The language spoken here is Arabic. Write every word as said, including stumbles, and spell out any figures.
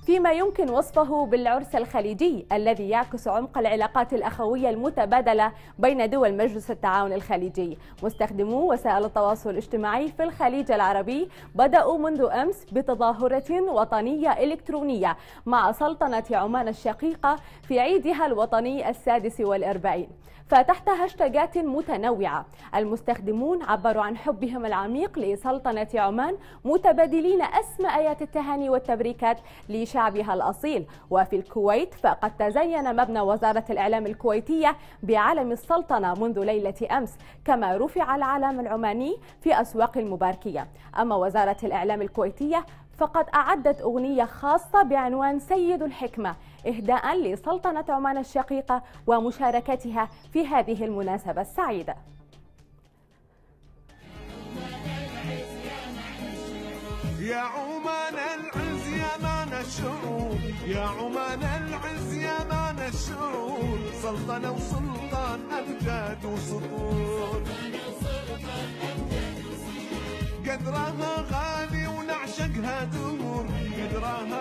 فيما يمكن وصفه بالعرس الخليجي الذي يعكس عمق العلاقات الأخوية المتبادلة بين دول مجلس التعاون الخليجي. مستخدمو وسائل التواصل الاجتماعي في الخليج العربي بدأوا منذ أمس بتظاهرة وطنية إلكترونية مع سلطنة عمان الشقيقة في عيدها الوطني السادس والأربعين، فتحت هاشتاجات متنوعة المستخدمون عبروا عن حبهم العميق لسلطنة عمان متبادلين أسمى آيات التهاني والتبريكات لشعبها الأصيل. وفي الكويت فقد تزين مبنى وزارة الإعلام الكويتية بعلم السلطنة منذ ليلة أمس، كما رفع العلم العماني في أسواق المباركية. أما وزارة الإعلام الكويتية فقد أعدت أغنية خاصة بعنوان سيد الحكمة إهداء لسلطنة عمان الشقيقة ومشاركتها في هذه المناسبة السعيدة. يا عمان العز يا مان الشعوب، يا عمان العز يا مان الشعوب، سلطنة وسلطان أمجاد وسطور، قدرها غالي ونعشقها دور، قدرها